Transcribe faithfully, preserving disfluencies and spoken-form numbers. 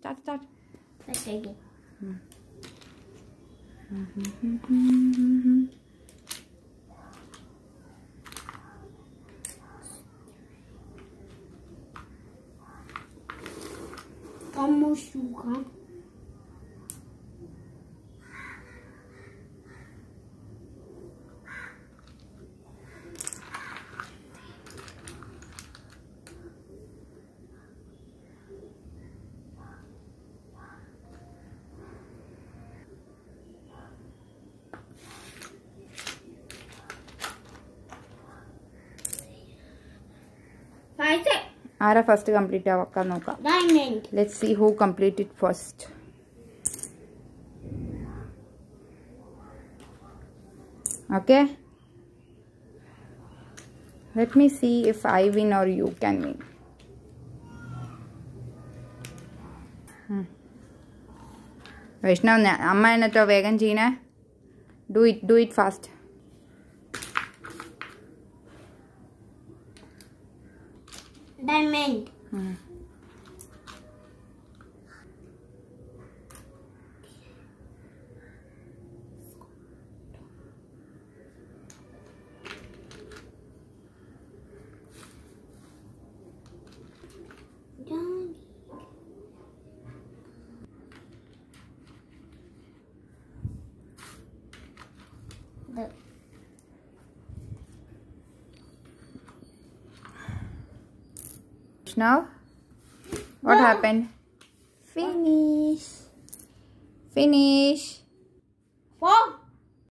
Start, start. Let's take it. Hmm. Mm-hmm. Como sugar. Five six. Ara first complete avakka noka. Diamond. Let's see who completed first. Okay. Let me see if I win or you can win. Hmm. Vaishnav, amma enatho vegan cheena. Do it, do it fast. Diamond. Hmm. The Now, what no. happened? Finish. Finish. Four.